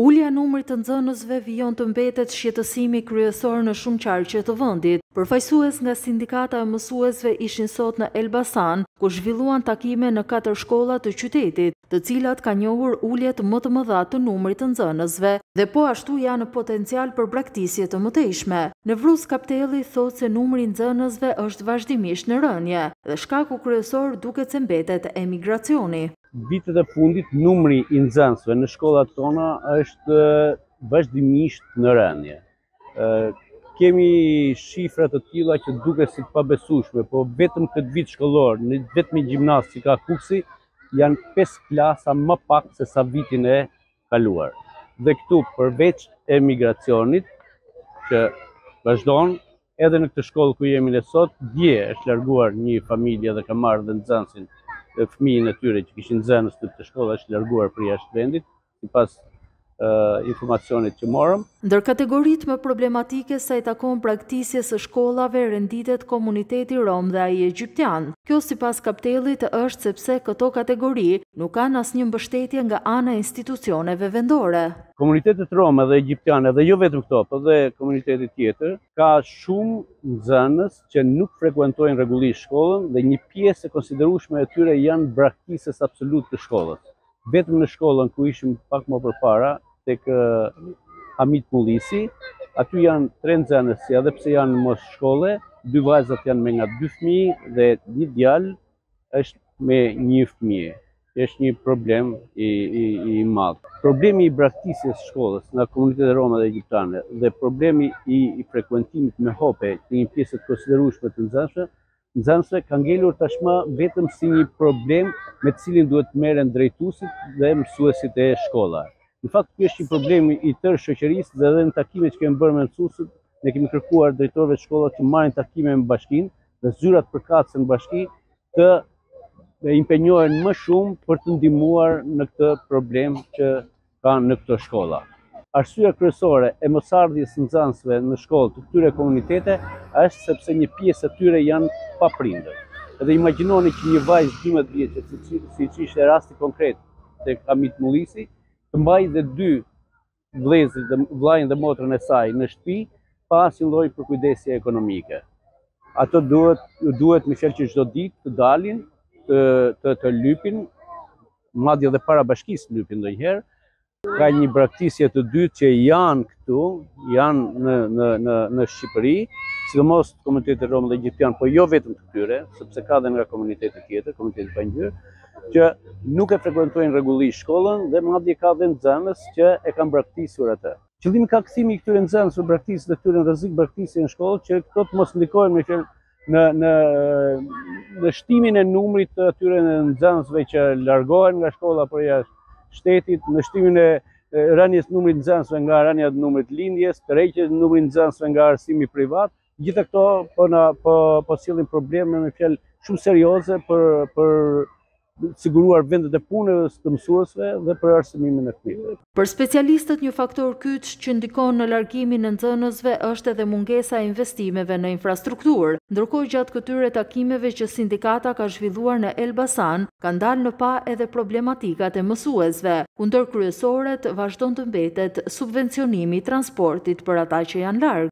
Ulja e numrit të nxënësve vijon të mbetet shqetësimi kryesor në shumë qarqe të vendit. Përfaqësues nga sindikata e mësuesve ishin sot në Elbasan, ku zhvilluan takime në 4 shkolla të qytetit, të cilat kanë njohur uljet më të mëdha të numrit të nxënësve dhe po ashtu janë potencial për braktisje të mëtejshme. Nevruz Kaptelli thotë se numri i nxënësve është vazhdimisht në rënje dhe shkaku kryesor duket se mbetet emigracioni. Vitet e fundit, numri i nxënësve në shkollat tona është vazhdimisht në rënje. Kemi shifra të tilla që duket si të pabesueshme, po vetëm këtë vit shkollor, në vetëm i gjimnaz që ka Kuksi, janë 5 klasa më pak se sa vitin e kaluar. Dhe këtu, përveç emigracionit, që vazhdon, edhe në këtë shkollë ku jemi ne sot, dje është larguar një familje dhe ka marrë dhe nxënësin fëmijën e tyre që kishin nxënës të këtë shkollë është larguar për jashtë vendit, sipas informacionit që morëm. Ndër kategoritë më problematike sa i takon braktisjes së shkollave renditet komuniteti rom dhe ai egjiptian. Kjo sipas Kaptellit është sepse këto kategori nuk kanë asnjë mbështetje nga ana e institucioneve vendore. Komunitetet rome dhe egjiptiane, dhe jo vetëm këto, por dhe komunitete tjetër, ka shumë nxënës që nuk frekuentojnë rregullisht shkollën dhe një pjesë e konsiderueshme e tyre janë braktisës absolut të shkollës. Vetëm në shkollën ku ishim pak më përpara, tek Hamit Mullisi, aty janë 3 nxënës, edhe pse janë mos shkolle, 2 vajzat janë me nga 2 fëmijë dhe një djalë është me 1 fëmijë. Është një problem i madh. Problemi i braktisjes shkollës nga komunitetet rome dhe egjiptiane dhe problemi i frekuentimit me hope të një pjesë të konsiderueshme të nxënësve ka ngelur tashmë vetëm si një problem me të cilin duhet merren drejtuesit dhe mësuesit e shkollave. Në fakt, ky është një problem i tërë shoqërisë dhe edhe në takimet që kemi bërë me mësuesit, ne kemi kërkuar drejtorëve të shkollave që marrin takime me bashkinë dhe zyrat përkatëse në bashki të impenjohen më shumë për të ndihmuar në këtë problem që kanë në këto shkolla. Arsyeja kryesore e mosardhjes së nxënësve në shkollë të këtyre komunitete është sepse një pjesë e tyre janë pa prindër. Edhe imagjinoni që një vajzë 12 vjeçe, siç ishte rasti konkret tek Hamit Mullisi, të mbajë dhe 2 vëllezër, vllajën dhe motrën e saj në shtëpi pa asnjë lloj përkujdesje ekonomike. Ato duhet më që çdo ditë të dalin, të lypin, madje edhe para bashkisë lypin ndonjëherë. Ka një braktisje të dytë që janë këtu, janë në Shqipëri, sidomos komunitetet rom dhe egjiptian, po jo vetëm të këtyre, sepse ka edhe nga komunitete tjetër, komunitete pa ngjyrë, që nuk e frekuentojnë rregullisht shkollën dhe madje ka dhe nxënës që e kanë braktisur atë. Qëllimi ka kthimi i këtyre nxënësve braktisë dhe këtyre në rrezik braktisje në shkollë që këto të mos ndikojnë në shtimin e numrit të atyre nxënësve që largohen nga shkolla për jashtë shtetit, në shtimin e rënies numrit nxënësve nga rënia e numrit lindjes, tërheqjes e numrit nxënësve nga arsimi privat. Gjitha këto po sillin probleme me fjalë shumë serioze për siguruar vendet e punës të mësuesve dhe për arsimimin e fëmijëve. Për specialistët një faktor kyç që ndikon në largimin e nxënësve është edhe mungesa e investimeve në infrastrukturë. Ndërkohë gjatë këtyre takimeve që sindikata ka zhvilluar në Elbasan, kanë dalë në pa edhe problematikat e mësuesve, ku ndër kryesoret vazhdon të mbetet subvencionimi i transportit për ata që janë larg.